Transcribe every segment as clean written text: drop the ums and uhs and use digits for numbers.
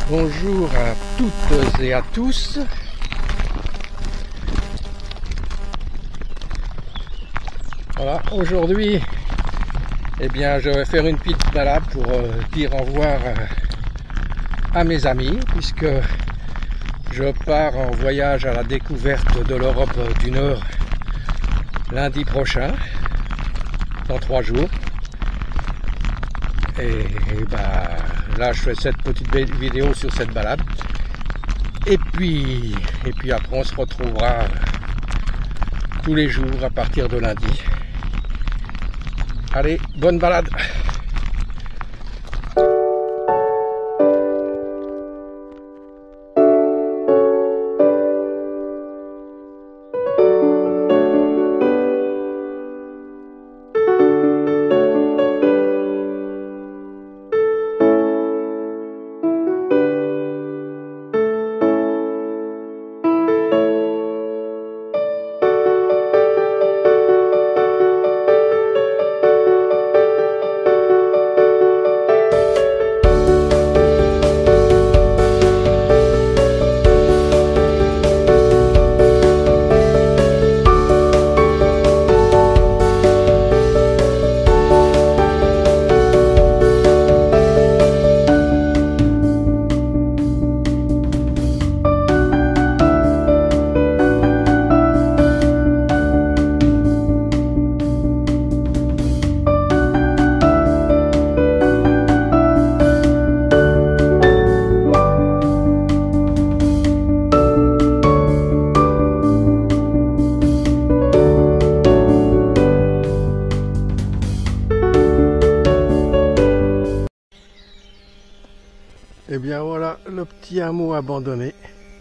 Bonjour à toutes et à tous. Voilà, aujourd'hui, eh bien, je vais faire une petite balade pour dire au revoir à mes amis, puisque je pars en voyage à la découverte de l'Europe du Nord lundi prochain, dans 3 jours. Et bah, là, je fais cette petite vidéo sur cette balade. Et puis après, on se retrouvera tous les jours à partir de lundi. Allez, bonne balade! Et bien voilà le petit hameau abandonné.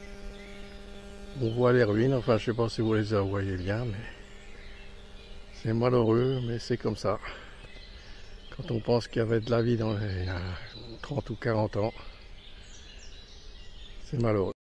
On voit les ruines, enfin je sais pas si vous les voyez bien, mais c'est malheureux, mais c'est comme ça. Quand on pense qu'il y avait de la vie il y a 30 ou 40 ans, c'est malheureux.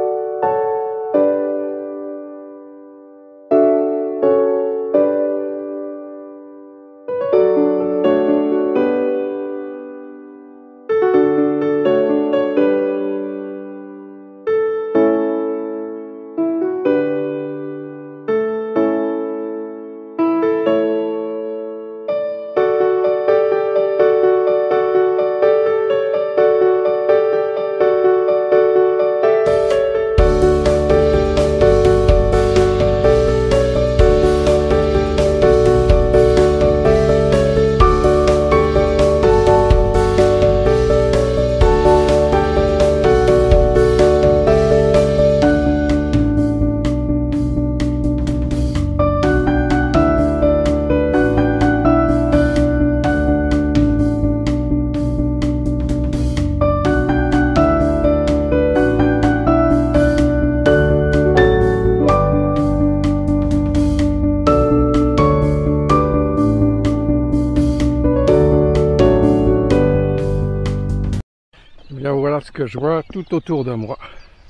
Bien voilà ce que je vois tout autour de moi.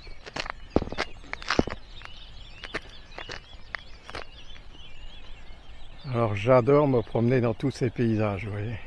Alors j'adore me promener dans tous ces paysages, vous voyez.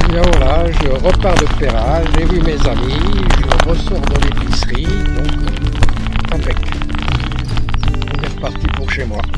bien voilà, je repars de Péra, j'ai vu mes amis, je ressors de l'épicerie, donc impec. On est reparti pour chez moi.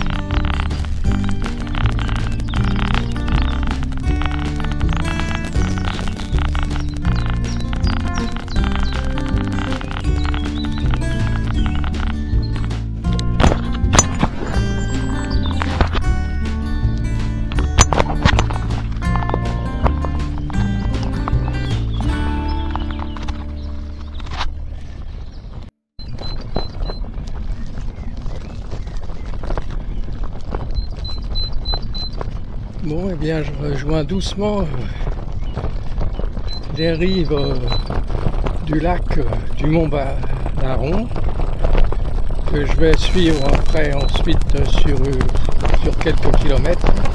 Bon, eh bien, je rejoins doucement les rives du lac du Mont Baron, que je vais suivre après ensuite sur quelques kilomètres.